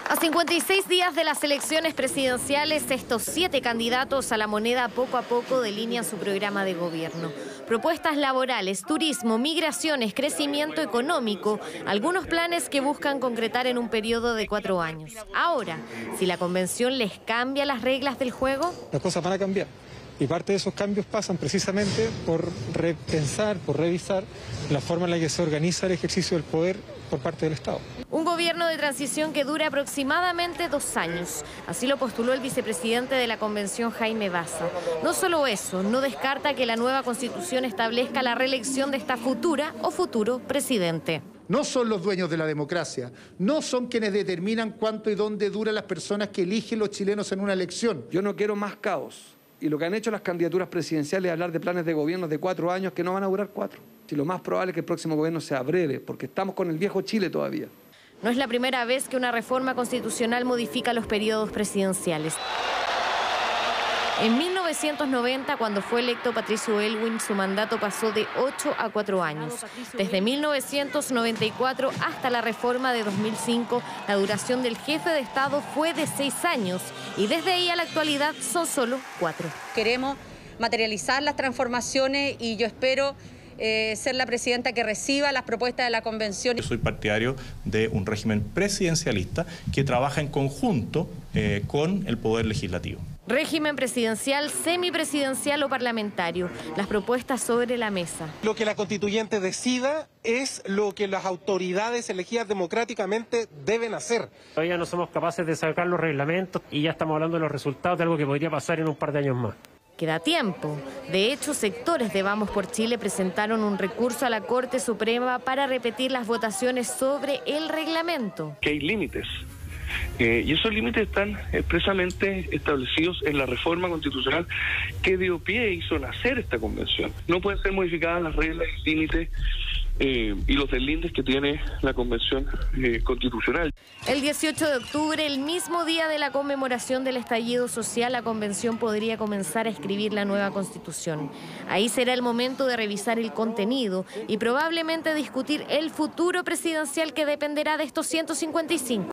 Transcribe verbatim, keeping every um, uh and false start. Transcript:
A cincuenta y seis días de las elecciones presidenciales, estos siete candidatos a la moneda poco a poco delinean su programa de gobierno. Propuestas laborales, turismo, migraciones, crecimiento económico, algunos planes que buscan concretar en un periodo de cuatro años. Ahora, si la convención les cambia las reglas del juego, las cosas van a cambiar. Y parte de esos cambios pasan precisamente por repensar, por revisar la forma en la que se organiza el ejercicio del poder por parte del Estado. Un gobierno de transición que dura aproximadamente dos años. Así lo postuló el vicepresidente de la Convención, Jaime Baza. No solo eso, no descarta que la nueva Constitución establezca la reelección de esta futura o futuro presidente. No son los dueños de la democracia, no son quienes determinan cuánto y dónde duran las personas que eligen los chilenos en una elección. Yo no quiero más caos. Y lo que han hecho las candidaturas presidenciales es hablar de planes de gobierno de cuatro años que no van a durar cuatro. Y lo más probable es que el próximo gobierno sea breve, porque estamos con el viejo Chile todavía. No es la primera vez que una reforma constitucional modifica los periodos presidenciales. En mil novecientos noventa, cuando fue electo Patricio Aylwin, su mandato pasó de ocho a cuatro años. Desde mil novecientos noventa y cuatro hasta la reforma de dos mil cinco, la duración del jefe de Estado fue de seis años y desde ahí a la actualidad son solo cuatro. Queremos materializar las transformaciones y yo espero eh, ser la presidenta que reciba las propuestas de la Convención. Yo soy partidario de un régimen presidencialista que trabaja en conjunto eh, con el Poder Legislativo. Régimen presidencial, semipresidencial o parlamentario. Las propuestas sobre la mesa. Lo que la constituyente decida es lo que las autoridades elegidas democráticamente deben hacer. Todavía no somos capaces de sacar los reglamentos y ya estamos hablando de los resultados de algo que podría pasar en un par de años más. Queda tiempo. De hecho, sectores de Vamos por Chile presentaron un recurso a la Corte Suprema para repetir las votaciones sobre el reglamento. Que hay límites. Eh, y esos límites están expresamente establecidos en la reforma constitucional que dio pie e hizo nacer esta convención. No pueden ser modificadas las reglas y límites eh, y los deslindes que tiene la convención eh, constitucional. El dieciocho de octubre, el mismo día de la conmemoración del estallido social, la convención podría comenzar a escribir la nueva constitución. Ahí será el momento de revisar el contenido y probablemente discutir el futuro presidencial que dependerá de estos ciento cincuenta y cinco.